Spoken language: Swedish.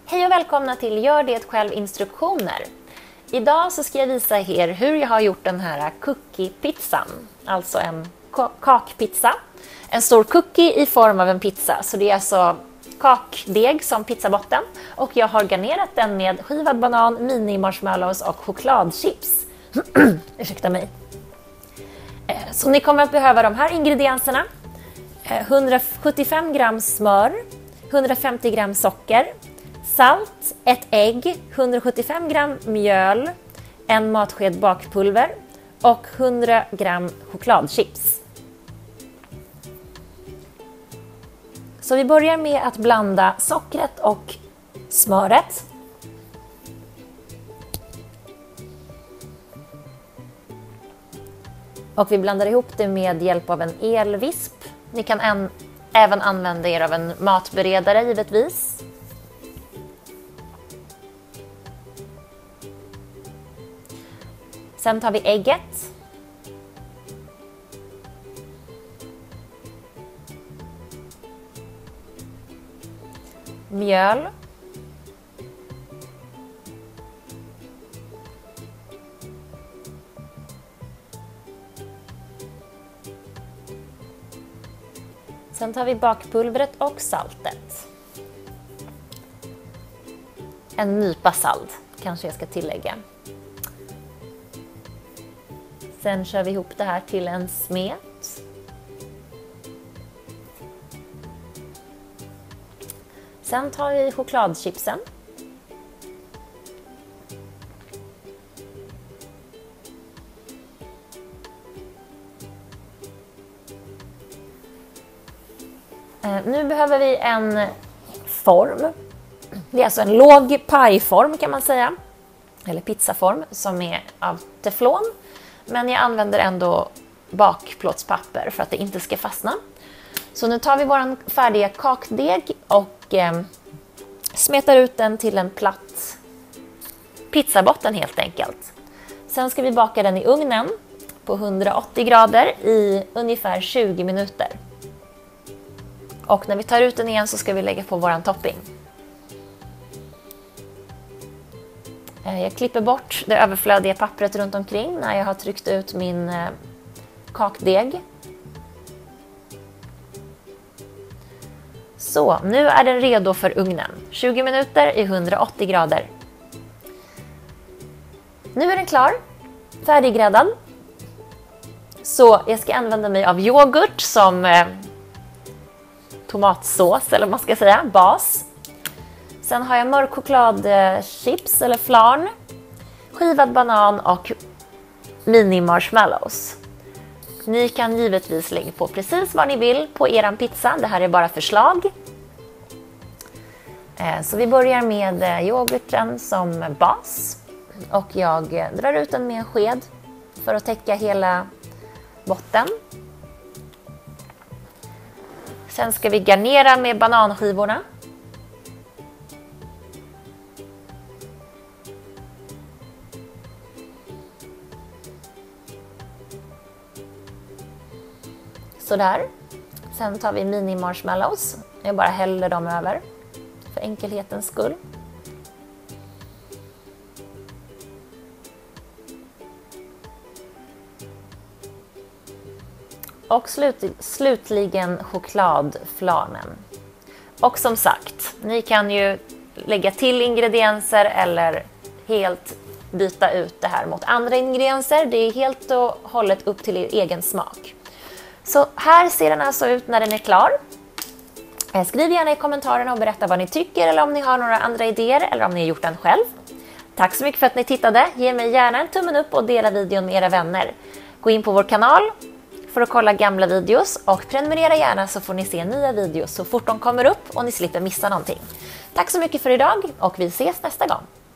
Hej och välkomna till Gör det själv instruktioner. Idag så ska jag visa er hur jag har gjort den här cookie-pizzan. Alltså en kakpizza. En stor cookie i form av en pizza. Så det är alltså kakdeg som pizzabotten. Och jag har garnerat den med skivad banan, mini-marshmallows och chokladchips. Ursäkta mig. Så ni kommer att behöva de här ingredienserna. 175 gram smör, 150 gram socker, salt, ett ägg, 175 gram mjöl, en matsked bakpulver och 100 gram chokladchips. Så vi börjar med att blanda sockret och smöret. Och vi blandar ihop det med hjälp av en elvisp. Ni kan även använda er av en matberedare givetvis. Sen tar vi ägget. Mjöl. Sen tar vi bakpulvret och saltet. En nypa salt kanske jag ska tillägga. Sen kör vi ihop det här till en smet. Sen tar vi chokladchipsen. Nu behöver vi en form. Det är alltså en låg pajform kan man säga. Eller pizzaform som är av teflon. Men jag använder ändå bakplåtspapper för att det inte ska fastna. Så nu tar vi vår färdiga kakdeg och smetar ut den till en platt pizzabotten helt enkelt. Sen ska vi baka den i ugnen på 180 grader i ungefär 20 minuter. Och när vi tar ut den igen så ska vi lägga på våran topping. Jag klipper bort det överflödiga pappret runt omkring när jag har tryckt ut min kakdeg. Så, nu är den redo för ugnen. 20 minuter i 180 grader. Nu är den klar, färdiggräddad. Så jag ska använda mig av yoghurt som tomatsås eller vad man ska säga, bas. Sen har jag mörk chokladchips eller flarn, skivad banan och mini-marshmallows. Ni kan givetvis lägga på precis vad ni vill på eran pizza, det här är bara förslag. Så vi börjar med yoghurten som bas. Och jag drar ut den med en sked för att täcka hela botten. Sen ska vi garnera med bananskivorna. Sådär. Sen tar vi mini-marshmallows. Jag bara häller dem över för enkelhetens skull. Och slutligen chokladflarnen. Och som sagt, ni kan ju lägga till ingredienser eller helt byta ut det här mot andra ingredienser. Det är helt och hållet upp till er egen smak. Så här ser den alltså ut när den är klar. Skriv gärna i kommentarerna och berätta vad ni tycker eller om ni har några andra idéer eller om ni har gjort den själv. Tack så mycket för att ni tittade. Ge mig gärna en tummen upp och dela videon med era vänner. Gå in på vår kanal för att kolla gamla videos och prenumerera gärna så får ni se nya videos så fort de kommer upp och ni slipper missa någonting. Tack så mycket för idag och vi ses nästa gång.